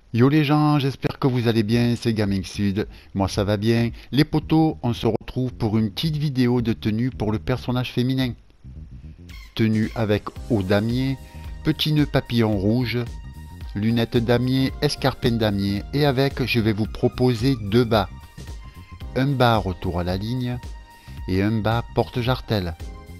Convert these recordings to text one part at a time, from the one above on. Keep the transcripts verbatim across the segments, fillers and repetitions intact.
Yo les gens, j'espère que vous allez bien, c'est Gaming Sud, moi ça va bien. Les potos, on se retrouve pour une petite vidéo de tenue pour le personnage féminin. Tenue avec haut damier, petit nœud papillon rouge, lunettes damier, escarpins damier et avec, je vais vous proposer deux bas. Un bas retour à la ligne et un bas porte-jartel.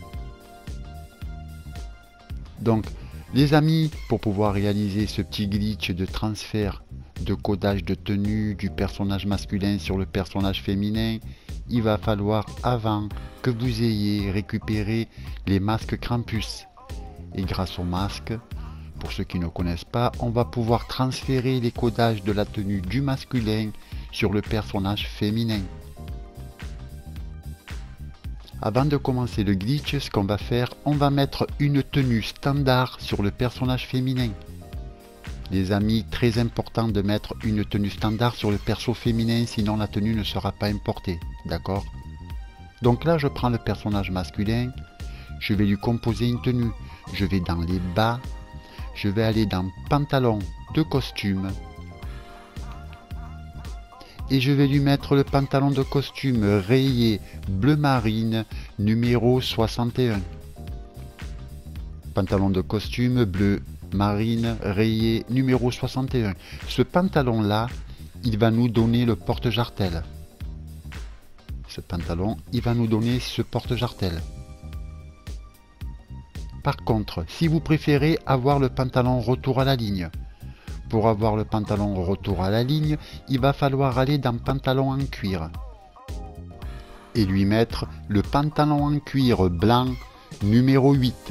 Donc, les amis, pour pouvoir réaliser ce petit glitch de transfert de codage de tenue du personnage masculin sur le personnage féminin, il va falloir avant que vous ayez récupéré les masques Krampus. Et grâce aux masques, pour ceux qui ne connaissent pas, on va pouvoir transférer les codages de la tenue du masculin sur le personnage féminin. Avant de commencer le glitch, ce qu'on va faire, on va mettre une tenue standard sur le personnage féminin. Les amis, très important de mettre une tenue standard sur le perso féminin, sinon la tenue ne sera pas importée, d'accord? Donc là, je prends le personnage masculin, je vais lui composer une tenue. Je vais dans les bas, je vais aller dans pantalon de costume, et je vais lui mettre le pantalon de costume rayé bleu marine numéro soixante et un. Pantalon de costume bleu marine rayé numéro soixante et un. Ce pantalon là, il va nous donner le porte-jartel. Ce pantalon, il va nous donner ce porte-jartel. Par contre, si vous préférez avoir le pantalon retour à la ligne, pour avoir le pantalon retour à la ligne, il va falloir aller dans pantalon en cuir et lui mettre le pantalon en cuir blanc numéro huit.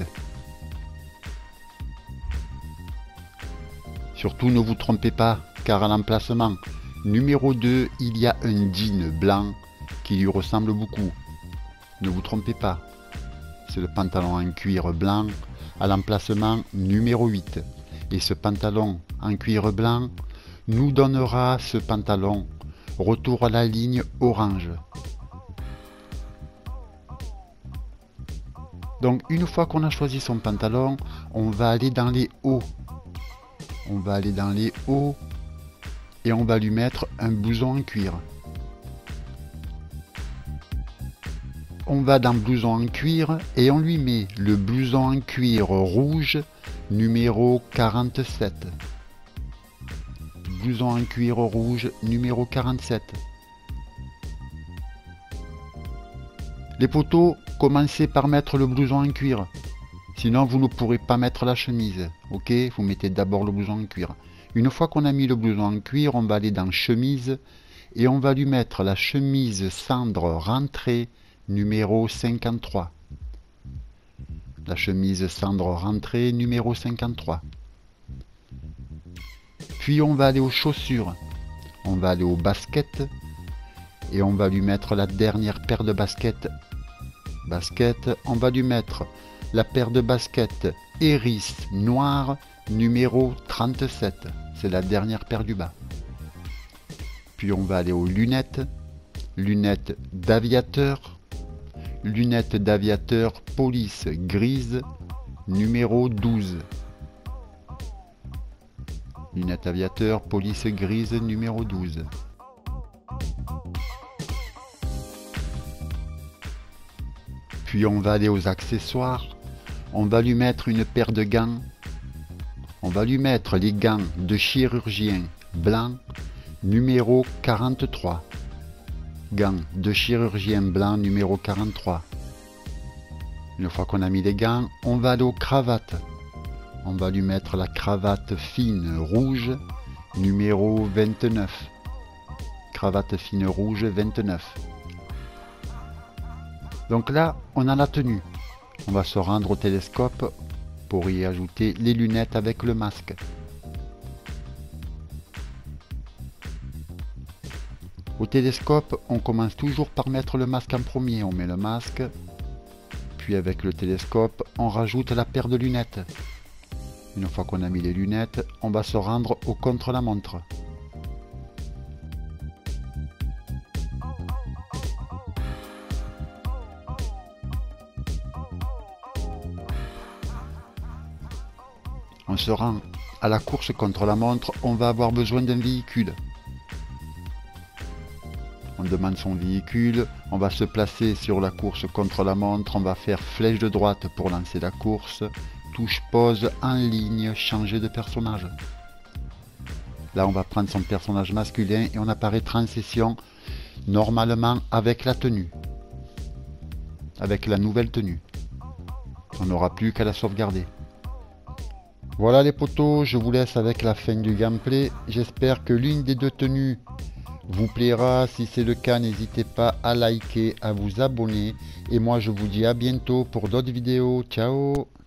Surtout ne vous trompez pas, car à l'emplacement numéro deux, il y a un jean blanc qui lui ressemble beaucoup. Ne vous trompez pas, c'est le pantalon en cuir blanc à l'emplacement numéro huit. Et ce pantalon en cuir blanc nous donnera ce pantalon retour à la ligne orange. Donc une fois qu'on a choisi son pantalon, on va aller dans les hauts. On va aller dans les hauts et on va lui mettre un blouson en cuir. On va dans blouson en cuir et on lui met le blouson en cuir rouge numéro quarante-sept. Blouson en cuir rouge numéro quarante-sept. Les potos, commencez par mettre le blouson en cuir. Sinon, vous ne pourrez pas mettre la chemise. Ok? Vous mettez d'abord le blouson en cuir. Une fois qu'on a mis le blouson en cuir, on va aller dans chemise et on va lui mettre la chemise cendre rentrée numéro cinquante-trois. La chemise cendre rentrée numéro cinquante-trois. Puis on va aller aux chaussures. On va aller aux baskets et on va lui mettre la dernière paire de baskets. Basket, on va lui mettre la paire de baskets Iris noire numéro trente-sept. C'est la dernière paire du bas. Puis on va aller aux lunettes. Lunettes d'aviateur. Lunettes d'aviateur police grise numéro douze. Lunettes aviateur police grise numéro douze. Puis on va aller aux accessoires. On va lui mettre une paire de gants. On va lui mettre les gants de chirurgien blanc numéro quarante-trois. Gants de chirurgien blanc numéro quarante-trois. Une fois qu'on a mis les gants, on va aller aux cravates. On va lui mettre la cravate fine rouge numéro vingt-neuf. Cravate fine rouge vingt-neuf. Donc là, on a la tenue. On va se rendre au télescope pour y ajouter les lunettes avec le masque. Au télescope, on commence toujours par mettre le masque en premier. On met le masque, puis avec le télescope, on rajoute la paire de lunettes. Une fois qu'on a mis les lunettes, on va se rendre au contre-la-montre. On se rend à la course contre la montre, on va avoir besoin d'un véhicule. On demande son véhicule, on va se placer sur la course contre la montre, on va faire flèche de droite pour lancer la course, touche pause, en ligne, changer de personnage. Là on va prendre son personnage masculin et on apparaîtra en session normalement avec la tenue. Avec la nouvelle tenue. On n'aura plus qu'à la sauvegarder. Voilà les potos, je vous laisse avec la fin du gameplay. J'espère que l'une des deux tenues vous plaira. Si c'est le cas, n'hésitez pas à liker, à vous abonner. Et moi je vous dis à bientôt pour d'autres vidéos. Ciao!